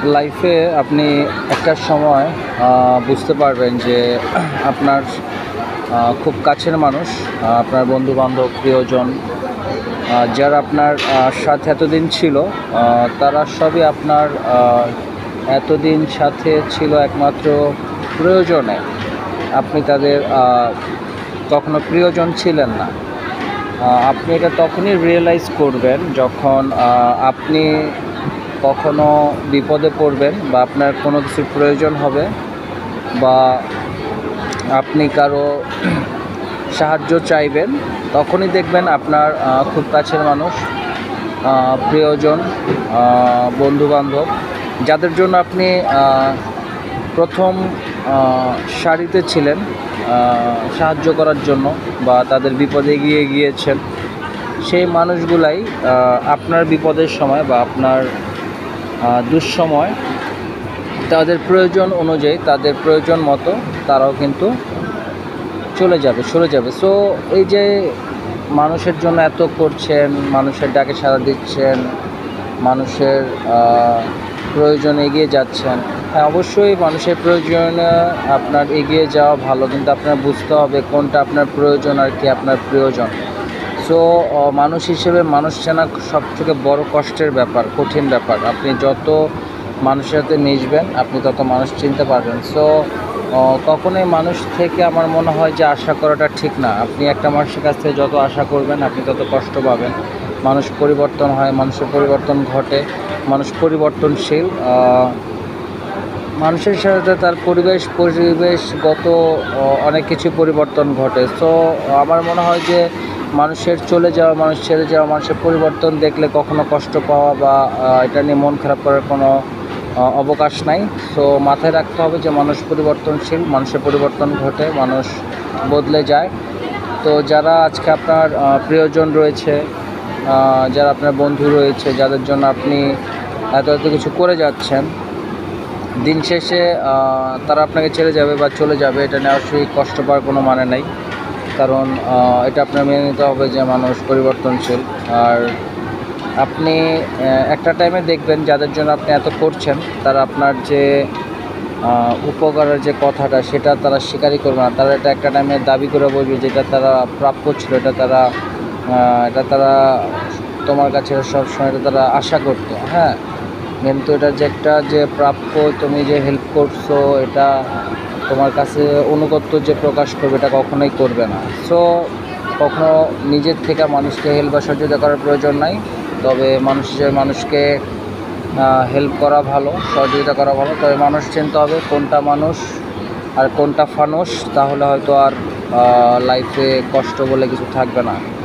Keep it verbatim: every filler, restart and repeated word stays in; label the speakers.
Speaker 1: লাইফে আপনি একটা সময় বুঝতে পারবেন যে আপনার খুব কাছের মানুষ, আপনার বন্ধুবান্ধব, প্রিয়জন, যারা আপনার সাথে এতদিন ছিল, তারা সবই আপনার এতদিন সাথে ছিল একমাত্র প্রয়োজনে। আপনি তাদের কখনো প্রিয়জন ছিলেন না। আপনি এটা তখনই রিয়েলাইজ করবেন যখন আপনি কখনো বিপদে পড়বেন বা আপনার কোনো কিছুর প্রয়োজন হবে, বা আপনি কারো সাহায্য চাইবেন, তখনই দেখবেন আপনার খুব কাছের মানুষ, প্রিয়জন, বন্ধুবান্ধব, যাদের জন্য আপনি প্রথম সারিতে ছিলেন সাহায্য করার জন্য বা তাদের বিপদে এগিয়ে গিয়েছেন, সেই মানুষগুলাই আপনার বিপদের সময় বা আপনার দুঃসময় তাদের প্রয়োজন অনুযায়ী, তাদের প্রয়োজন মতো তারাও কিন্তু চলে যাবে, সরে যাবে। সো এই যে মানুষের জন্য এত করছেন, মানুষের ডাকে সাড়া দিচ্ছেন, মানুষের প্রয়োজনে এগিয়ে যাচ্ছেন, হ্যাঁ অবশ্যই মানুষের প্রয়োজনে আপনার এগিয়ে যাওয়া ভালো, কিন্তু আপনার বুঝতে হবে কোনটা আপনার প্রয়োজন আর কি আপনার প্রয়োজন। সো মানুষ হিসেবে মানুষ চেনা সবথেকে বড় কষ্টের ব্যাপার, কঠিন ব্যাপার। আপনি যত মানুষের সাথে মিশবেন আপনি তত মানুষ চিনতে পারবেন। সো কখনোই মানুষ থেকে আমার মনে হয় যে আশা করাটা ঠিক না। আপনি একটা মানুষের কাছ থেকে যত আশা করবেন আপনি তত কষ্ট পাবেন। মানুষ পরিবর্তন হয়, মানুষের পরিবর্তন ঘটে, মানুষ পরিবর্তনশীল। মানুষের সাথে তার পরিবেশ পরিবেশগত অনেক কিছু পরিবর্তন ঘটে। সো আমার মনে হয় যে মানুষের চলে যাওয়া, মানুষ ছেড়ে যাওয়া, মানুষের পরিবর্তন দেখলে কখনো কষ্ট পাওয়া বা এটা নিয়ে মন খারাপ করার কোনো অবকাশ নাই। সো মাথায় রাখতে হবে যে মানুষ পরিবর্তনশীল, মানুষের পরিবর্তন ঘটে, মানুষ বদলে যায়। তো যারা আজকে আপনার প্রিয়জন রয়েছে, যারা আপনার বন্ধু রয়েছে, যাদের জন্য আপনি এত এত কিছু করে যাচ্ছেন, দিন শেষে তারা আপনাকে ছেড়ে যাবে বা চলে যাবে, এটা নিয়ে অবশ্যই কষ্ট পাওয়ার কোনো মানে নেই। কারণ এটা আপনার মেনে নিতে হবে যে মানুষ পরিবর্তনশীল। আর আপনি একটা টাইমে দেখবেন যাদের জন্য আপনি এত করছেন তারা আপনার যে উপকারের যে কথাটা সেটা তারা স্বীকারই করবে না। তারা এটা একটা টাইমে দাবি করে বলবে যেটা তারা প্রাপ্য ছিল, এটা তারা এটা তারা তোমার কাছে সবসময় এটা তারা আশা করতো। হ্যাঁ, কিন্তু এটা যে একটা যে প্রাপ্য, তুমি যে হেল্প করছো, এটা তোমার কাছে অনুগত্য যে প্রকাশ করবে এটা কখনোই করবে না। সো কখনো নিজের থেকে মানুষকে হেল্প বা সহযোগিতা করার প্রয়োজন নাই, তবে মানুষ হিসেবে মানুষকে হেল্প করা ভালো, সহযোগিতা করা ভালো। তবে মানুষ চিনতে হবে কোনটা মানুষ আর কোনটা ফানুস, তাহলে হয়তো আর লাইফে কষ্ট বলে কিছু থাকবে না।